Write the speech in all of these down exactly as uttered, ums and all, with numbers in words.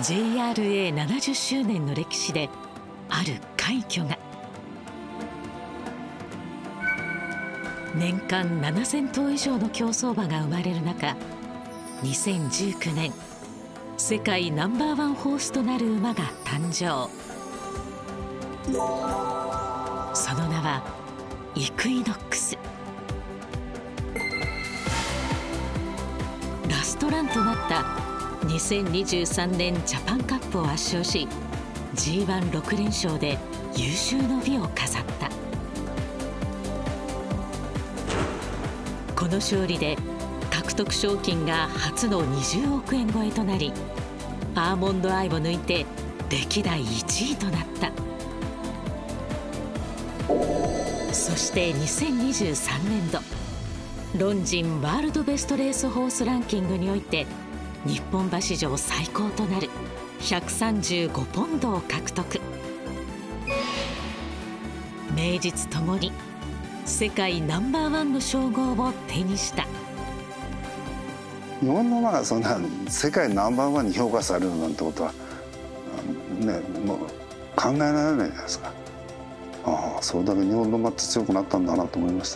ジェイアールエーななじゅっしゅうねんの歴史である快挙が。年間ななせんとう以上の競走馬が生まれる中、にせんじゅうきゅうねん世界ナンバーワンホースとなる馬が誕生。その名はイクイノックス。ラストランとなったにせんにじゅうさんねんジャパンカップを圧勝し ジーワンろく 連勝で有終の美を飾った。この勝利で獲得賞金が初のにじゅうおくえん超えとなり、アーモンドアイを抜いて歴代いちいとなった。そしてにせんにじゅうさんねんどロンジンワールドベストレースホースランキングにおいて日本馬史上最高となるひゃくさんじゅうごポンドを獲得。名実ともに世界ナンバーワンの称号を手にした。 日本の馬がそんな世界ナンバーワンに評価されるなんてことはね、もう考えられないじゃないですか。ああ、それだけ日本の馬って強くなったんだなと思いました。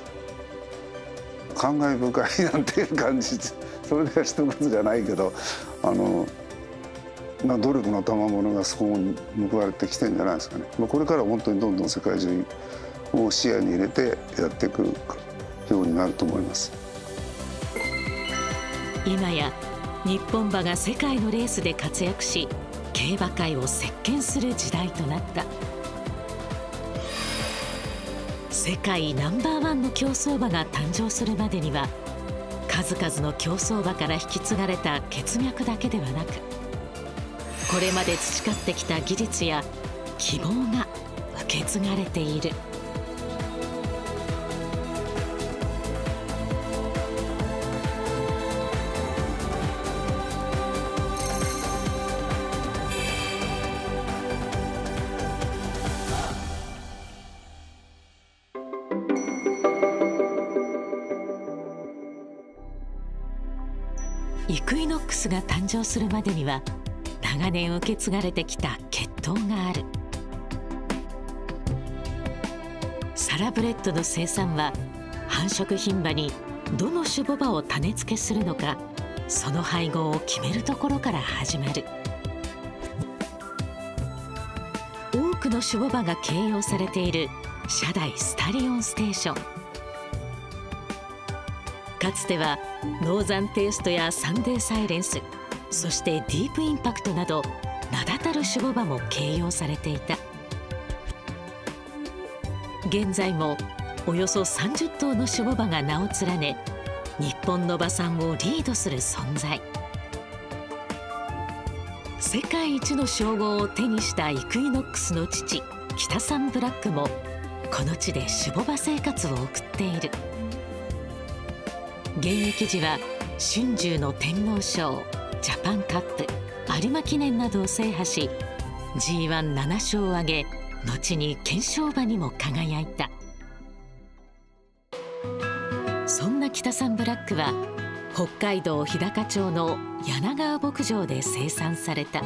感慨深いなんていう感じ、それでは一言じゃないけど、あのな努力の賜物がそこに報われてきてるんじゃないですかね。これから本当にどんどん世界中を視野に入れてやっていくようになると思います。 今や日本馬が世界のレースで活躍し、競馬界を席巻する時代となった。世界ナンバーワンの競走馬が誕生するまでには、数々の競走馬から引き継がれた血脈だけではなく、これまで培ってきた技術や希望が受け継がれている。イクイノックスが誕生するまでには長年受け継がれてきた血統がある。サラブレッドの生産は繁殖牝馬にどの種牡馬を種付けするのか、その配合を決めるところから始まる。多くの種牡馬が掲揚されている社大スタリオンステーション。かつてはノーザンテイストやサンデーサイレンス、そしてディープインパクトなど名だたる種牡馬も掲揚されていた。現在もおよそさんじゅっとうの種牡馬が名を連ね、日本の馬産をリードする存在。世界一の称号を手にしたイクイノックスの父キタサンブラックもこの地で種牡馬生活を送っている。現役時は春秋の天皇賞、ジャパンカップ、有馬記念などを制覇し ジーワンなな 勝を挙げ、後に懸賞馬にも輝いた。そんなキタサンブラックは北海道日高町の柳川牧場で生産された。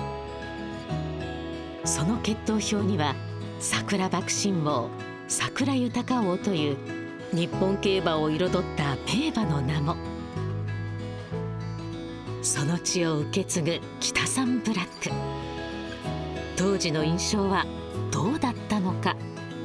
その血統表には桜爆心王、桜豊王という日本競馬を彩った名馬の名も。その血を受け継ぐキタサンブラック、当時の印象はどうだったのか。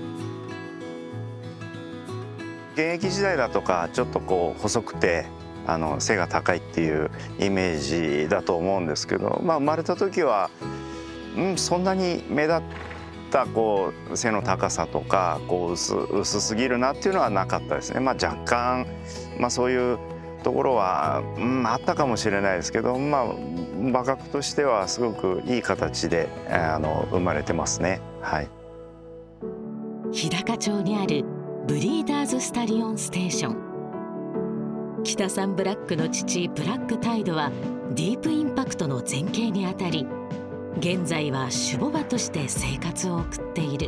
現役時代だとかちょっとこう細くてあの背が高いっていうイメージだと思うんですけど、まあ、生まれた時は、うん、そんなに目立ったこう背の高さとかこう 薄, 薄すぎるなっていうのはなかったですね。まあ、若干、まあ、そういうところは、うん、あったかもしれないですけど、まあ、馬格としてはすごくいい形であの生まれてますね。はい、 日高町にあるブリーダーズスタリオンステーション。キタサンブラックの父ブラックタイドはディープインパクトの前継にあたり、現在は種牡馬として生活を送っている。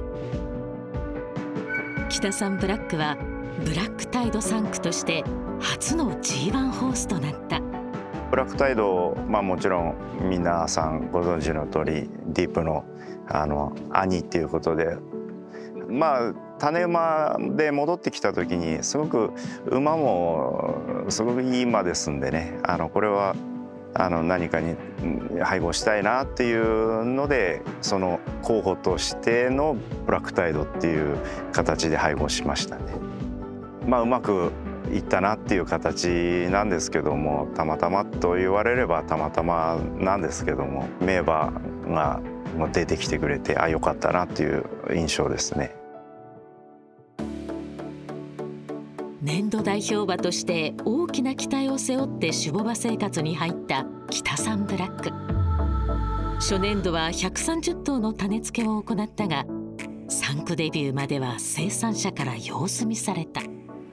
キタサンブラックはブラックタイド産駒として初の ジーワン ホースとなった。 ブラックタイド、まあ、もちろん皆さんご存知の通りディープのあの兄っていうことで、まあ種馬で戻ってきた時にすごく馬もすごくいい馬ですんでね、あのこれはあの何かに配合したいなっていうので、その候補としてのブラックタイドっていう形で配合しましたね。まあうまくいったなっていう形なんですけども、たまたまと言われればたまたまなんですけども、名馬が出てきてくれて、あ、よかったなっていう印象ですね。 年度代表馬として大きな期待を背負って種牡馬生活に入った北三ブラック。初年度はひゃくさんじゅっ頭の種付けを行ったが、さん区デビューまでは生産者から様子見された。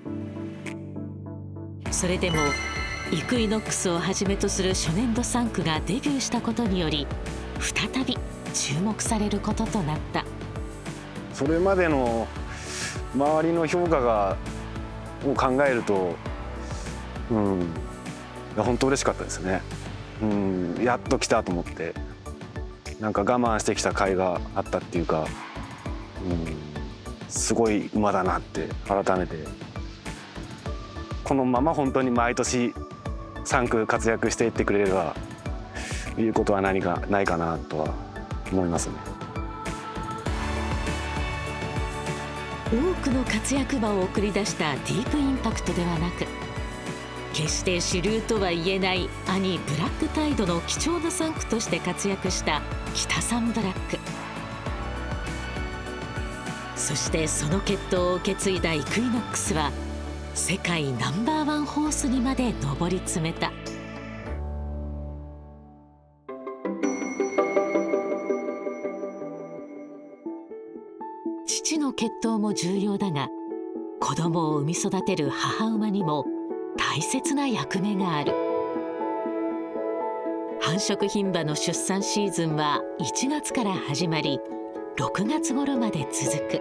それでもイクイノックスをはじめとする初年度さん区がデビューしたことにより、再び注目されることとなった。 それまでの周りの評価がを考えると、うん、いや本当嬉しかったですね。うん、やっと来たと思って、なんか我慢してきた甲斐があったっていうか、うん、すごい馬だなって改めて。このまま本当に毎年さん区活躍していってくれればいうことは何かないかなとは思いますね。 多くの活躍馬を送り出したディープインパクトではなく、決して主流とは言えない兄ブラックタイドの貴重なさん区として活躍した北三ブラック。そしてその血統を受け継いだイクイノックスは世界ナンバーワンホースにまで上り詰めた。父の血統も重要だが、子供を産み育てる母馬にも大切な役目がある。繁殖牝馬の出産シーズンはいちがつから始まり、ろくがつ頃まで続く。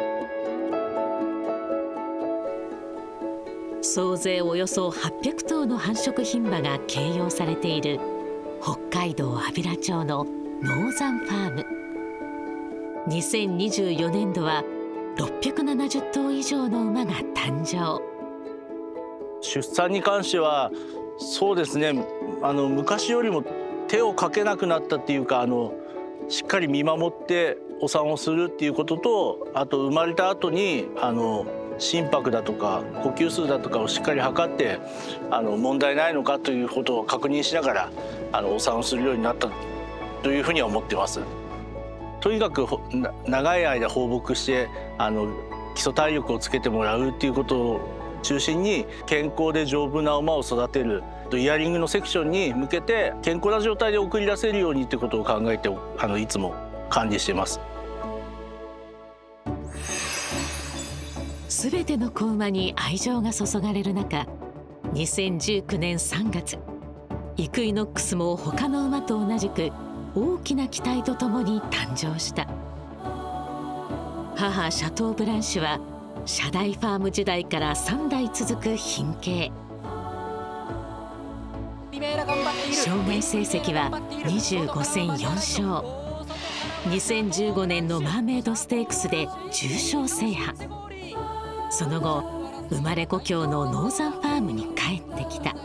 総勢およそはっぴゃく頭の繁殖牝馬が掲揚されている北海道安平町のノーザンファーム。にせんにじゅうよねん度はろっぴゃくななじゅっ頭以上の馬が誕生。 出産に関してはそうですね、あの昔よりも手をかけなくなったっていうか、あのしっかり見守ってお産をするっていうことと、あと生まれた後にあの心拍だとか呼吸数だとかをしっかり測って、あの問題ないのかということを確認しながらあのお産をするようになったというふうには思ってます。とにかく長い間放牧してあの基礎体力をつけてもらうっていうことを中心に、健康で丈夫な馬を育てる、イヤリングのセクションに向けて健康な状態で送り出せるようにということを考えてあのいつも管理しています。 すべての子馬に愛情が注がれる中、にせんじゅうきゅうねんさんがつ、イクイノックスも他の馬と同じく大きな期待とともに誕生した。母シャトーブランシュは社大ファーム時代からさん代続く品系。生涯成績はにじゅうご戦よん勝。にせんじゅうごねんのマーメイドステークスで重賞制覇。その後生まれ故郷のノーザンファームに帰ってきた。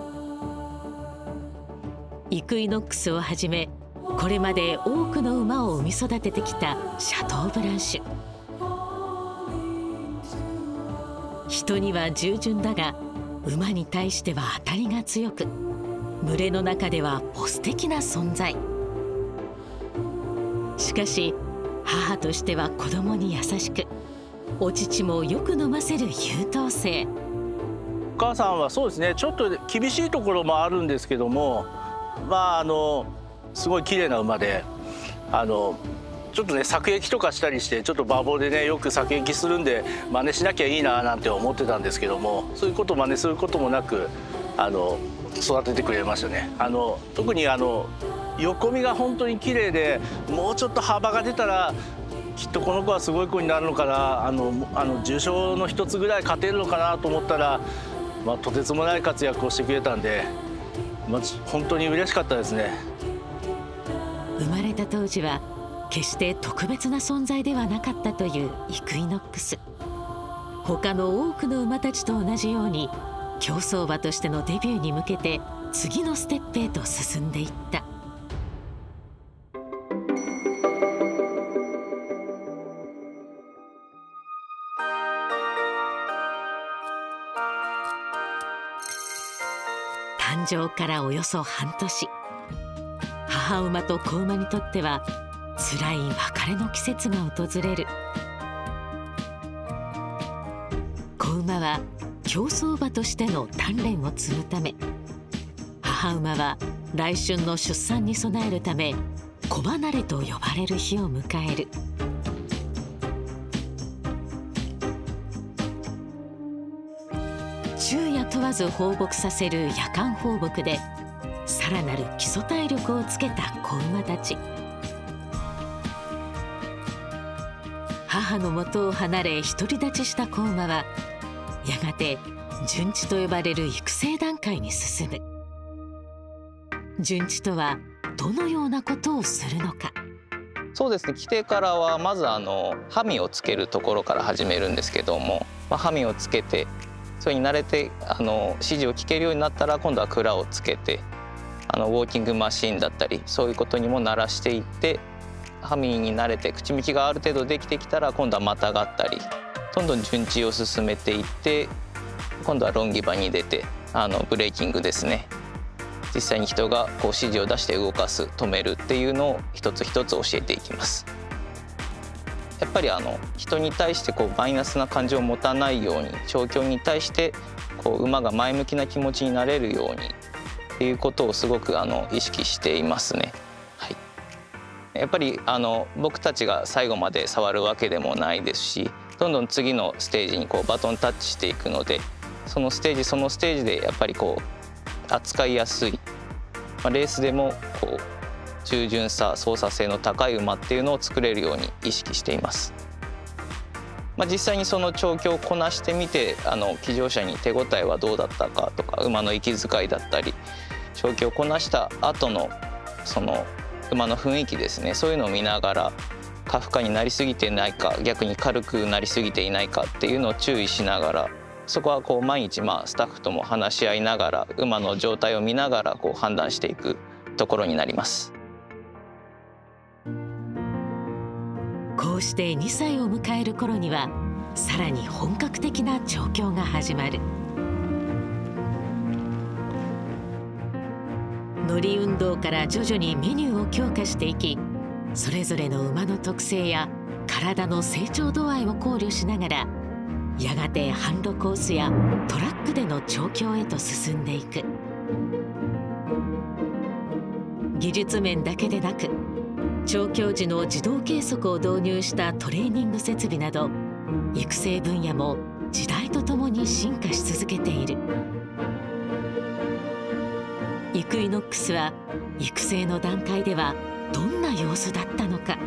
イクイノックスをはじめこれまで多くの馬を産み育ててきたシャトーブランシュ。人には従順だが馬に対しては当たりが強く、群れの中ではボス的な存在。しかし母としては子供に優しく、お乳もよく飲ませる優等生。 お母さんはそうですね、ちょっと厳しいところもあるんですけども、まああのすごい綺麗な馬で、あのちょっとね搾液とかしたりして、ちょっと馬房でねよく搾液するんで真似しなきゃいいななんて思ってたんですけども、そういうことを真似することもなくあの育ててくれましたね。あの特にあの横身が本当に綺麗で、もうちょっと幅が出たらきっとこの子はすごい子になるのかな、あのあの重賞の一つぐらい勝てるのかなと思ったら、まあ、とてつもない活躍をしてくれたんで、 まず本当に嬉しかったですね。 生まれた当時は決して特別な存在ではなかったというイクイノックス。他の多くの馬たちと同じように競走馬としてのデビューに向けて次のステップへと進んでいった。誕生からおよそ半年、母馬と子馬にとっては辛い別れの季節が訪れる。子馬は競走馬としての鍛錬を積むため、母馬は来春の出産に備えるため子離れと呼ばれる日を迎える。昼夜問わず放牧させる夜間放牧でさらなる基礎体力をつけた子馬たち。母の元を離れ独り立ちした子馬はやがて順治と呼ばれる育成段階に進む。順治とはどのようなことをするのか。 そうですね、来てからはまずあのハミをつけるところから始めるんですけども、まあ、ハミをつけてそれに慣れてあの指示を聞けるようになったら今度は鞍をつけてあのウォーキングマシーンだったりそういうことにも慣らしていって、ハミに慣れて口幹がある程度できてきたら今度はまたがったりどんどん順治を進めていって、今度はロンギバに出てあのブレーキングですね、実際に人がこう指示を出して動かす止めるっていうのを一つ一つ教えていきます。やっぱりあの人に対してこうマイナスな感情を持たないように、調教に対してこう馬が前向きな気持ちになれるようにっていうことをすごくあの意識していますね。はい、やっぱりあの僕たちが最後まで触るわけでもないですし、どんどん次のステージにこうバトンタッチしていくので、そのステージそのステージでやっぱりこう扱いやすい、まあ、レースでもこう従順さ操作性の高い馬っていうのを作れるように意識しています。まあ、実際にその調教をこなしてみてあの騎乗者に手応えはどうだったかとか、馬の息遣いだったり調教をこなした後のその馬の雰囲気ですね、そういうのを見ながら過負荷になりすぎていないか、逆に軽くなりすぎていないかっていうのを注意しながら、そこはこう毎日まあスタッフとも話し合いながら馬の状態を見ながらこう判断していくところになります。 こうしてにさいを迎える頃にはさらに本格的な調教が始まる。乗り運動から徐々にメニューを強化していき、それぞれの馬の特性や体の成長度合いを考慮しながら、やがて販路コースやトラックでの調教へと進んでいく。技術面だけでなく、調教時の自動計測を導入したトレーニング設備など育成分野も時代とともに進化し続けている。イクイノックスは育成の段階ではどんな様子だったのか。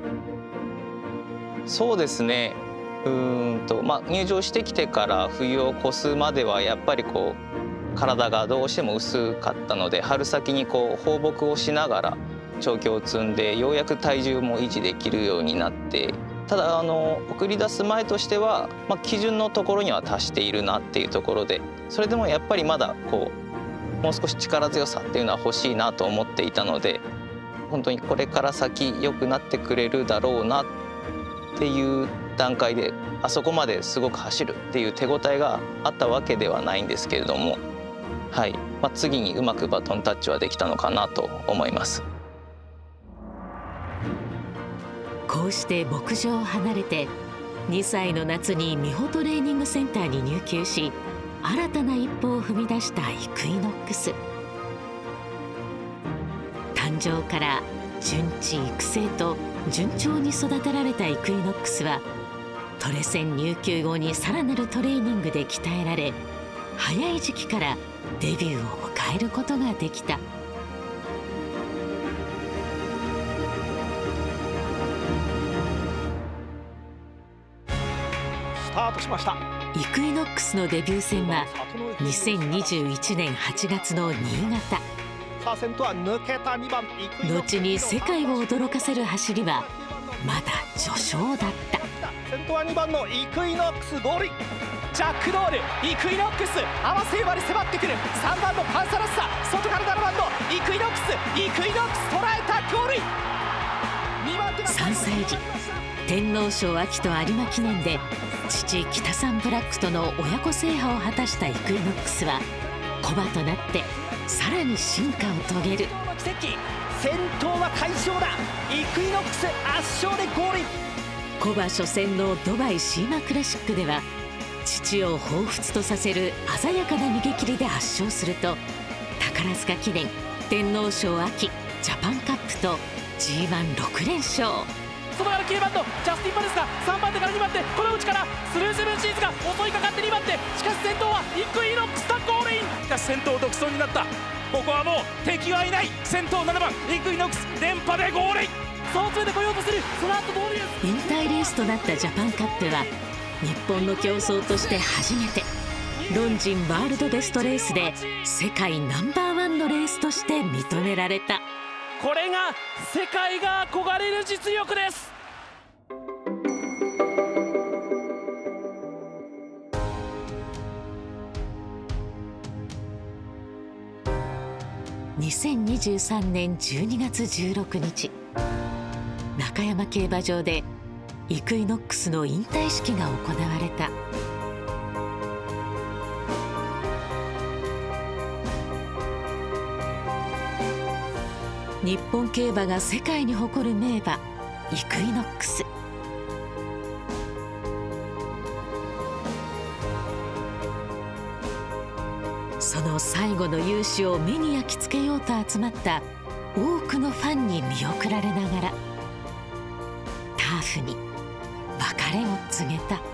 そうですね、うーんと、まあ、入場してきてから冬を越すまではやっぱりこう体がどうしても薄かったので、春先にこう放牧をしながら調教を積んでようやく体重も維持できるようになって、ただあの送り出す前としては、まあ、基準のところには達しているなっていうところで、それでもやっぱりまだこうもう少し力強さっていうのは欲しいなと思っていたので、本当にこれから先良くなってくれるだろうなっていう段階で、あそこまですごく走るっていう手応えがあったわけではないんですけれども、はい、まあ、次にうまくバトンタッチはできたのかなと思います。 こうして牧場を離れてにさいの夏に美穂トレーニングセンターに入厩し、新たな一歩を踏み出したイクイノックス。誕生から順治育成と順調に育てられたイクイノックスは、トレセン入厩後にさらなるトレーニングで鍛えられ、早い時期からデビューを迎えることができた。 スタートしました。 イクイノックスのデビュー戦はにせんにじゅういちねんはちがつの新潟。後に世界を驚かせる走りはまだ序章だった。 先頭はにばんのイクイノックスゴールイン。ジャックドール、イクイノックス合わせ馬で迫ってくる。さんばんのパンサラッサ、外からななばんのイクイノックス、イクイノックス捉えたゴールイン。 さんさい時、天皇賞秋と有馬記念で父北サンブラックとの親子制覇を果たしたイクイノックスは古馬となってさらに進化を遂げる。 先頭は快勝だ。イクイノックス圧勝でゴールイン。 古馬初戦のドバイシーマクラシックでは父を彷彿とさせる鮮やかな逃げ切りで圧勝すると、宝塚記念、天皇賞秋、ジャパンカップと ジーワンろく 連勝。 外からきゅうばんのジャスティン・パレスがさんばん手からにばん手、この内からスルーセブンシーズが襲いかかってにばん手。しかし先頭はイクイノックスだ。ゴールイン。しかし先頭独走になった。ここはもう敵はいない。先頭ななばんイクイノックス連覇でゴールイン。そう詰めてこようとする。その後ゴールイン。 引退レースとなったジャパンカップは日本の競争として初めてロンジンワールドベストレースで世界ナンバーワンのレースとして認められた。 これが世界が憧れる実力です。 にせんにじゅうさんねんじゅうにがつじゅうろくにち、中山競馬場でイクイノックスの引退式が行われた。日本競馬が世界に誇る名馬イクイノックス。その最後の勇姿を目に焼き付けようと集まった多くのファンに見送られながらターフに別れを告げた。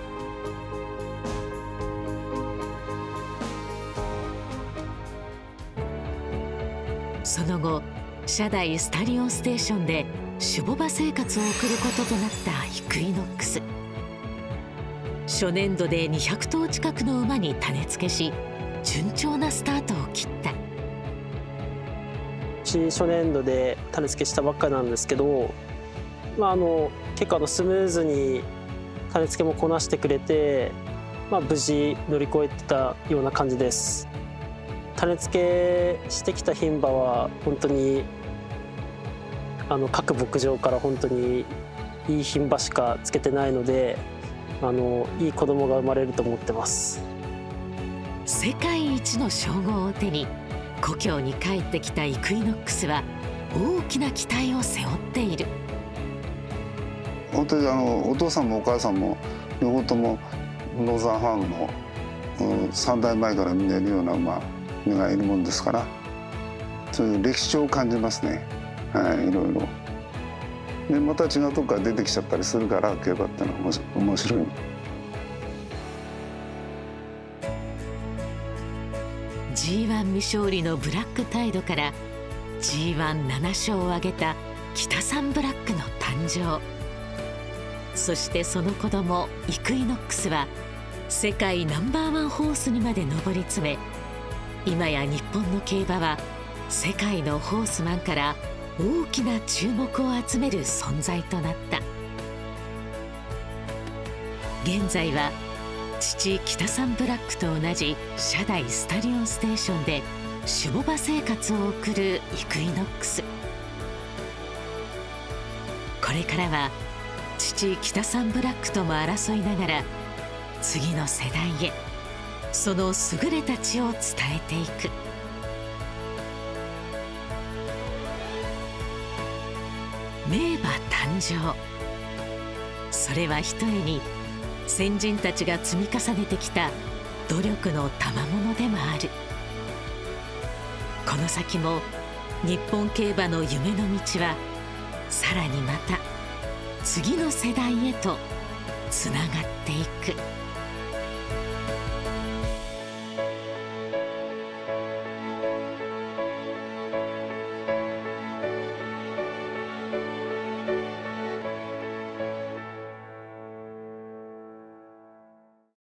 その後、車台スタリオンステーションで種牡馬生活を送ることとなったイクイノックス。初年度でにひゃくとう近くの馬に種付けし、順調なスタートを切った。 初年度で種付けしたばっかなんですけど、まあ、あの結構あのスムーズに種付けもこなしてくれて、まあ、無事乗り越えてたような感じです。種付けしてきた牝馬は本当にあの各牧場から本当にいい牝馬しかつけてないので、あのいい子供が生まれると思ってます。 世界一の称号を手に故郷に帰ってきたイクイノックスは大きな期待を背負っている。 本当にあのお父さんもお母さんも両方ともノーザンファームの、うん、さんだいまえから見えるような馬がいるもんですから、そういう歴史を感じますね。はい、いろいろ。でまた違うとこから出てきちゃったりするから競馬ってのは面白い。 ジーワン 未勝利のブラックタイドから ジーワンなな 勝を挙げた北サンブラックの誕生。そしてその子供イクイノックスは世界ナンバーワンホースにまで上り詰め、今や日本の競馬は世界のホースマンから大きな注目を集める存在となった。現在は父北サンブラックと同じ車台スタリオンステーションで種牡馬生活を送るイクイノックス。これからは父北サンブラックとも争いながら次の世代へその優れた血を伝えていく。名馬誕生、それはひとえに先人たちが積み重ねてきた努力の賜物でもある。この先も日本競馬の夢の道はさらにまた次の世代へとつながっていく。